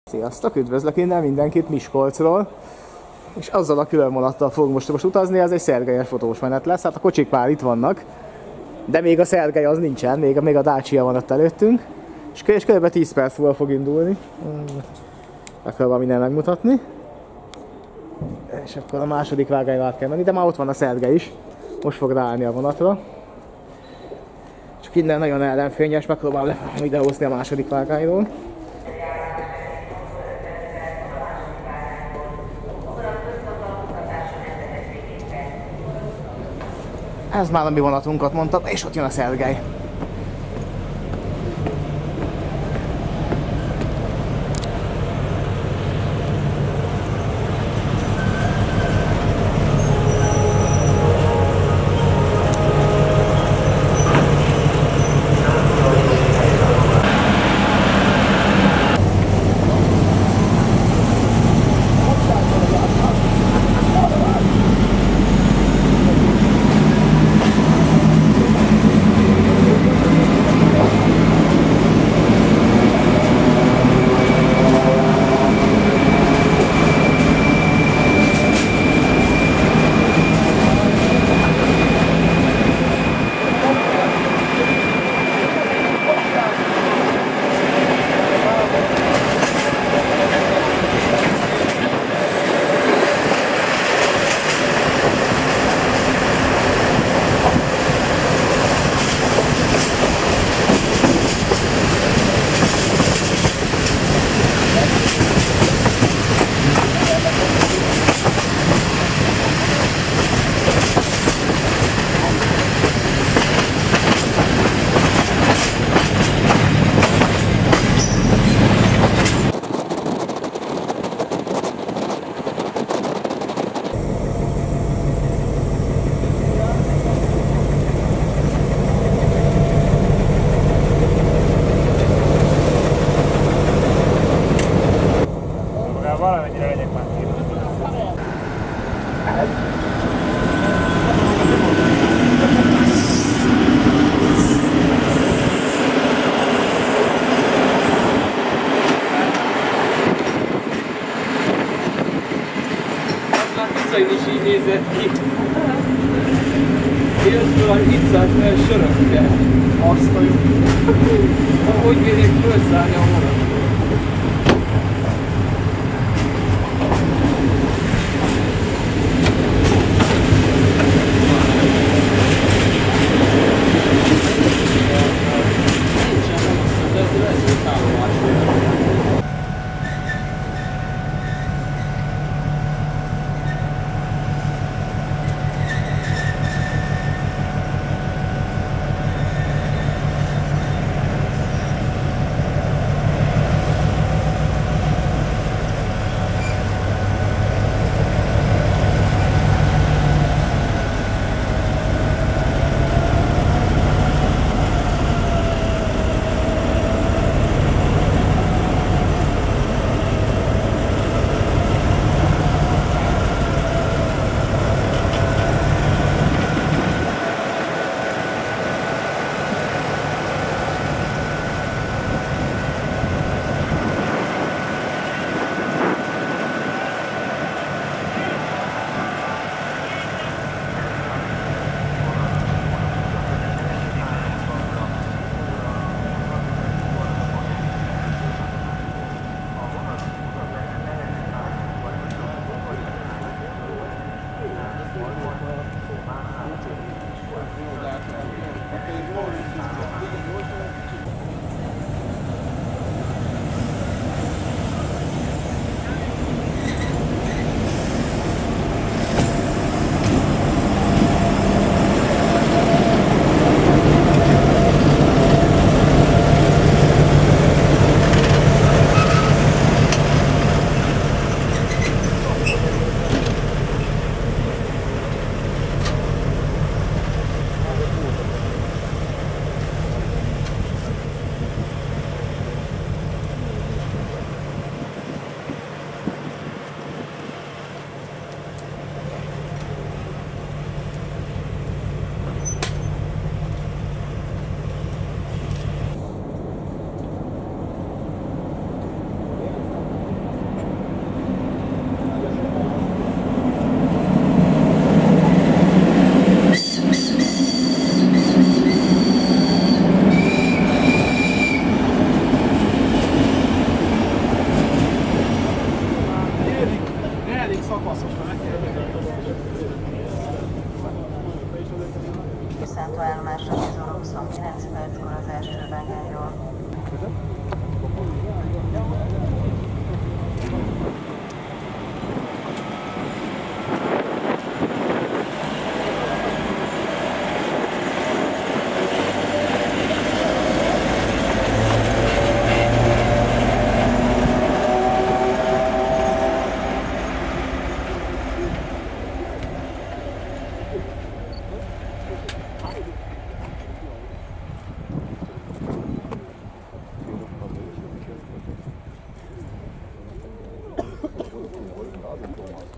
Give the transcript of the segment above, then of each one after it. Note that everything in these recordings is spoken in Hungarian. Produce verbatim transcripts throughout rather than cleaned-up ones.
Sziasztok, üdvözlök innen mindenkit Miskolcról, és azzal a külön vonattal fogunk most, most utazni, ez egy szergelyes fotós menet lesz, hát a kocsik már itt vannak, de még a szergely az nincsen, még, még a Dacia van ott előttünk, és, és kb. tíz perc múlva fog indulni, akarom minden megmutatni, és akkor a második vágányra át kell menni, de már ott van a szergely is, most fog ráállni a vonatra, csak innen nagyon ellenfényes, megpróbálom videózni a második vágányról. Ez már a mi vonatunkat mondtam, és ott jön a szergely. Valamennyire legyek már ki. A pizzai is így nézett ki. Jött fel a pizzát, mert sörökkel. Azt a jó. Hogy mérjék felszállni a vonat.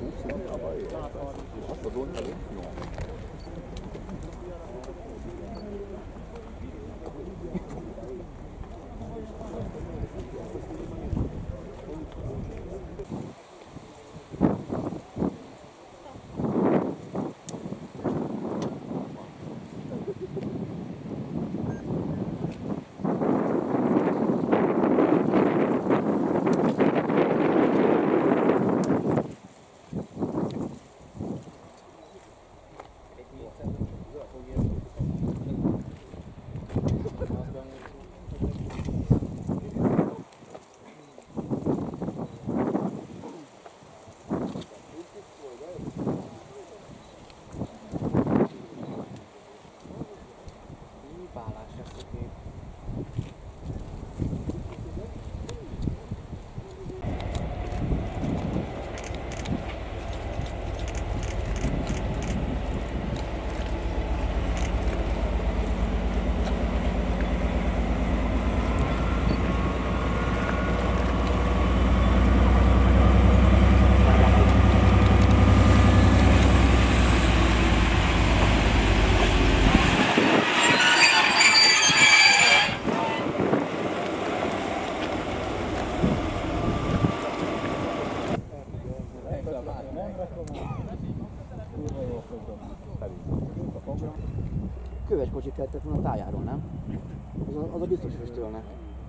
Köves kocsik kellettek volna a tájáról, nem? Az a, az a biztos füstölnek.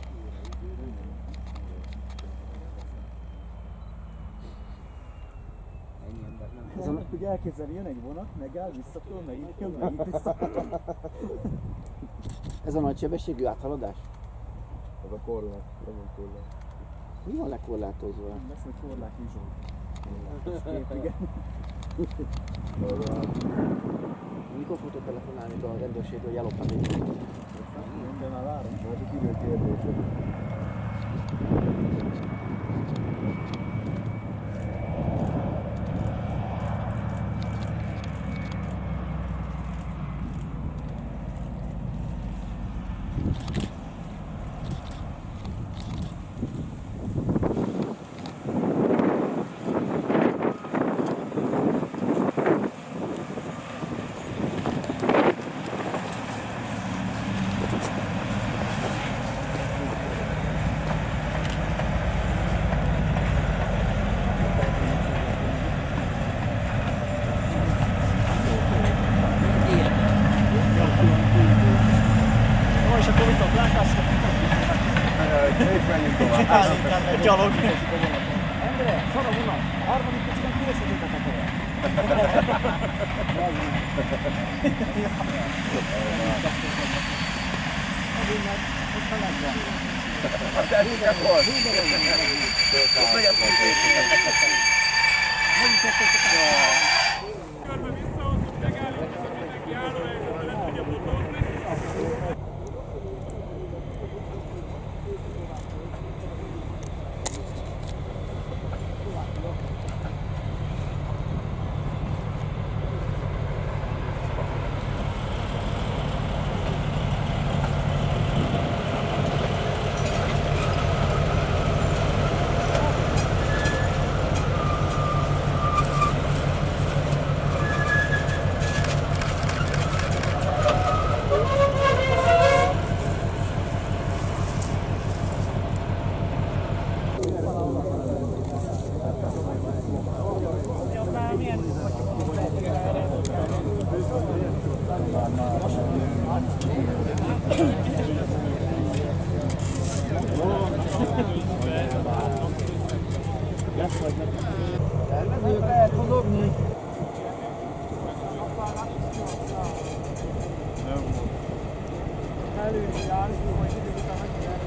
Ez a... Ugye elképzelni, jön egy vonat, megáll, visszatol, megint jön, megint vissza. Ez a nagy sebességű áthaladás? Ez a korlát, nem a korlát. Mi van lekorlátozva? Lesz egy korlát izsó. Igen. Mikor fogtok telefonálni a rendőrségről, hogy ellopnak egy vonat? Minden már várom, volt egy idő kérdése. Gyalog! Endre, szar a vonat! A harmadik kocsiban kiesett a teteje. Azért meg, ott a legyen. Hát ez így volt! Ott megyek körbe visszahoztuk, megállítjuk mindenki állóhelyzetbe, lesz tudja motorni. Tervezők lehet mozogni. Előre járunk, majd idő után meg kell.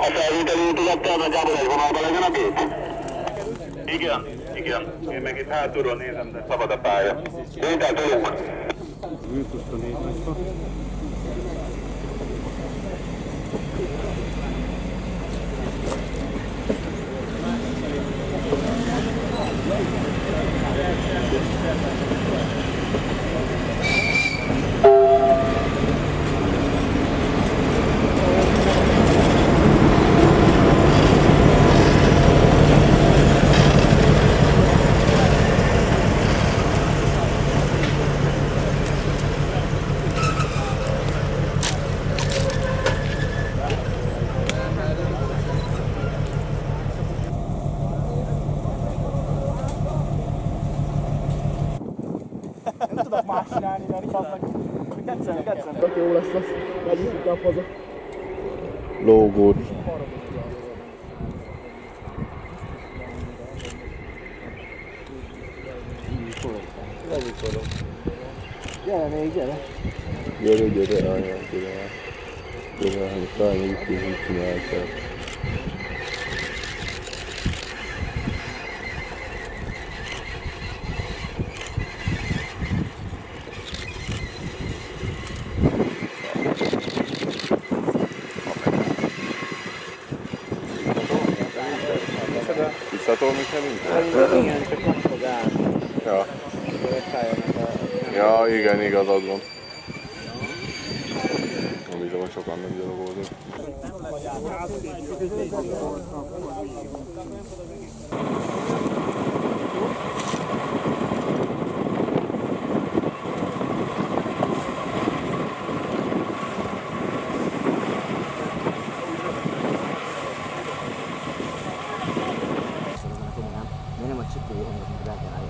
felvételi épülettel nagyjából egy vonalban legyen a gép? Igen, igen. Én meg itt hátulról nézem, de szabad a pálya. Vétel tolunk. Nem tudok más csinálni, mert iszadnak. Ketszen, ketszen. Tök jó lesz az. Megyünk inkább haza. Lógót. Gyere még, gyere. Gyere, gyere, anyám, gyere. Gyere, hogy talán itt is így csinálták. Visszatolni kell inkább? Igen, csak nem fog állni. Ja. Ja, igen, igazad van. Nem hiszem, hogy sokan nem gyalogolnak. De nem a csipő, hanem rágálja.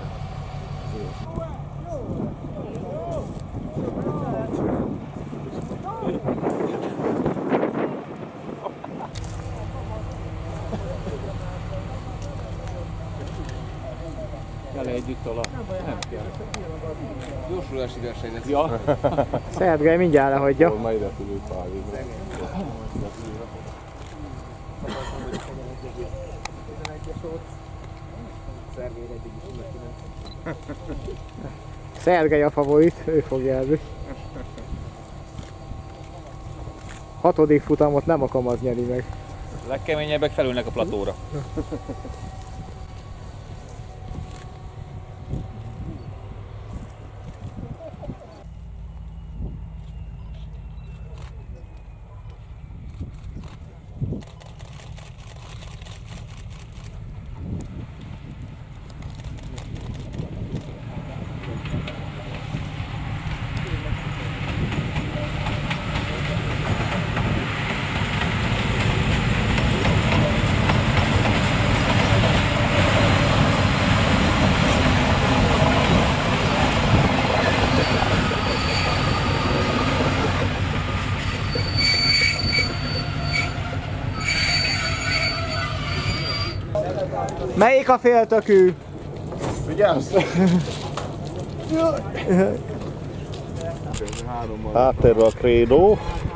Kell együtt alá. Nem kell. Gyorsulási verseny lesz. Ja. Szergej mindjárt lehagyja. Hol ma ide tudjuk pályizni. Szergej a favorit, ő fog jelzni. Hatodik futamot nem a Kamaz nyeri meg. A legkeményebbek felülnek a platóra. Melyik a féltökű? Vigyázz! Háttérbe a Credo.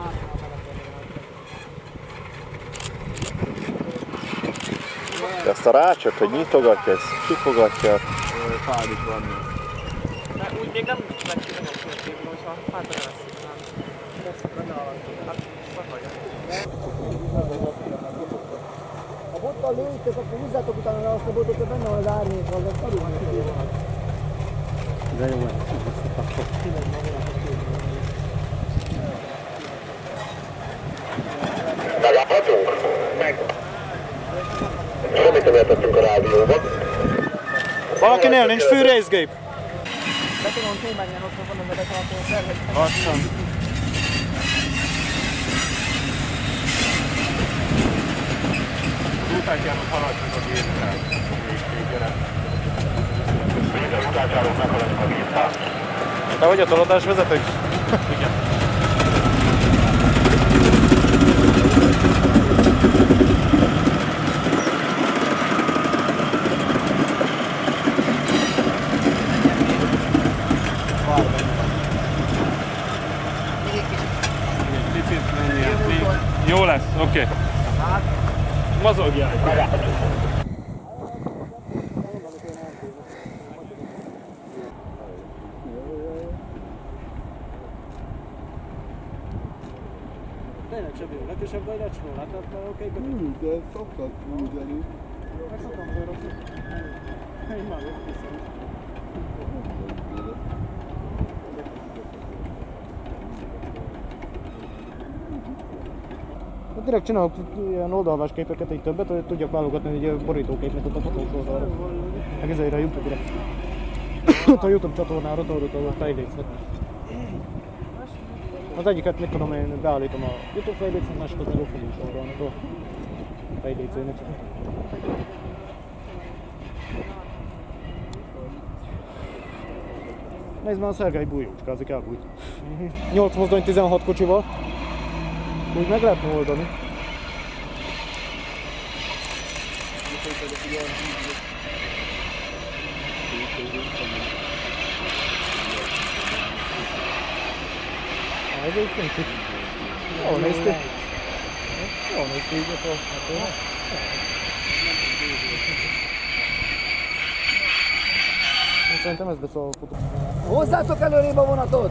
Ezt a rácsot, hogy nyitogatja, ezt csipogatja. Pár is van. Úgy még nem vettük meg a föltéből, hogyha hátra veszik, nem. Ezt benne alatt. Hát, a bottal lőjtök, akkor húzzátok utána azt a botot, hogy benne van az árnyékra, az a szarul van. De jó, Megállhatunk? Meg. Semmit nem értettünk a rádióban. Valakinél nincs fűrészgép? Betonon témányen ott van, hogy betaláltam a szervet. Lassan. Utánjának haladjuk a géptel. Minden utánjáról meghaladjuk a géptel. Te vagy a tolódás vezető? Igen. Jó lesz, oké. Okay. Mozogjál! Tényleg Sebi, legkisebb vagy lecsnó, láttad már oké? Úgy, de szoktak küldeni. Meg szoktam fölrakni. Én már jött viszont. Hát direkt csinálok ilyen oldalvás képeket, egy többet, hogy tudjak válogatni egy borítóképnek ott a fotós oldalra. Meg ezért a YouTube-re. Ott a YouTube csatornára toljuk a fejlécet. Az egyiket, mit tudom én, beállítom a YouTube fejlécet, másikat meg a fotós oldalnak a fejlécének. Nézd már, a Szergej bújócskázik, elbújt. nyolc mozdony tizenhat kocsival. Úgy meg lehetne oldani. Ez egy fincsi. Jól néz ki. Jól néz ki így a tornától. Szerintem ez beszól a fotó. Hozzátok előrébb a vonatot!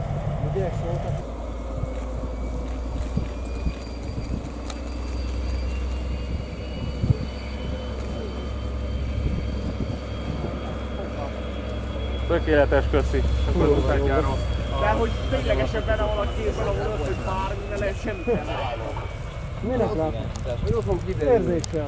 Tökéletes, köszi. Akkor utánjáról. De hogy ténylegesen benne van a képben a vonat, hogy bármi ne lehet semmit nem állva. Minek látom? Hogy ott van kiderülni. Érzéssel.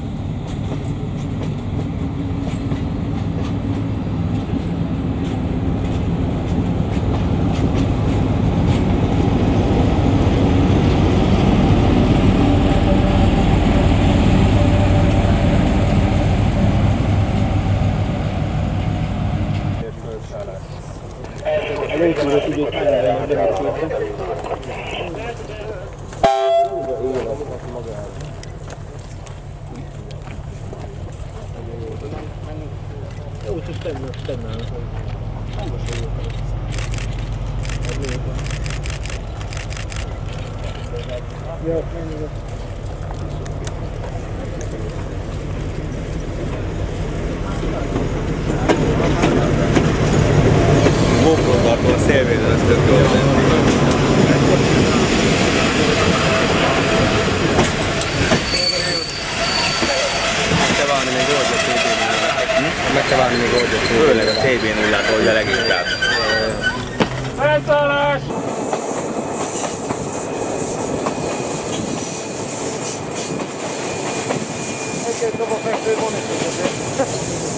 Először tudjuk ellenni a képbe. Jó, csak tennának. Jó, menjünk. Mókontartó a szélvédel, ez tök jól lenni. Meg kell várni még oldja té bé nullát. Meg kell várni még oldja té bé nullát. Főleg a té bé nullát oldja leginkább. Felszállás! Egy-két dob a fekvő monitor azért.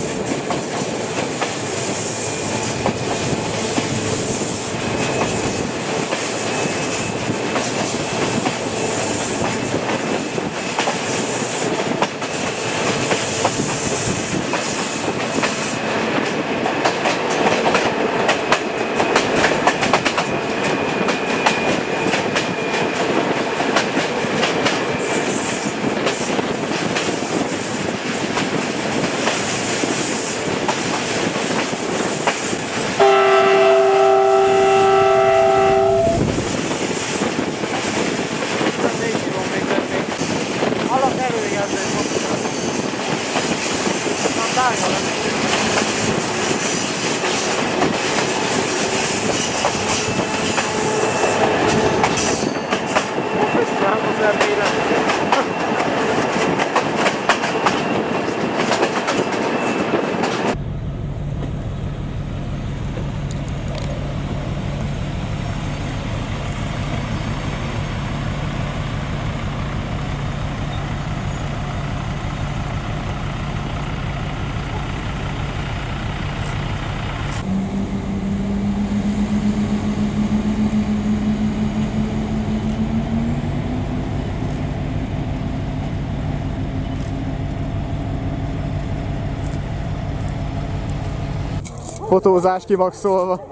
Fotózás kimaxolva.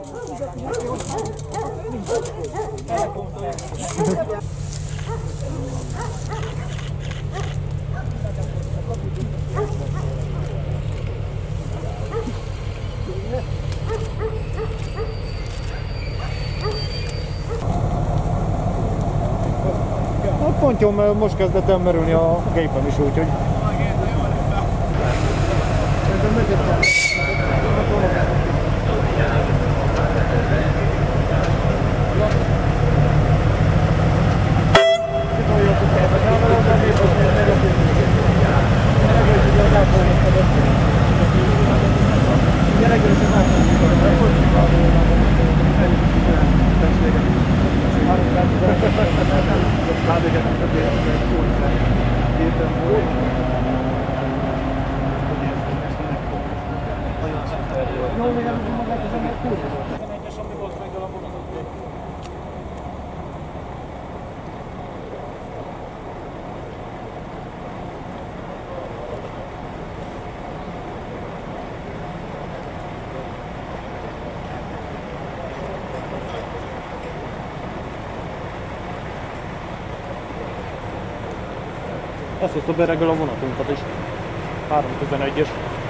Ott pont Potyom most kezdett el merülni a gépem is, úgyhogy... Ezt hozta be reggel a vonatunkat is. három tizenegyes.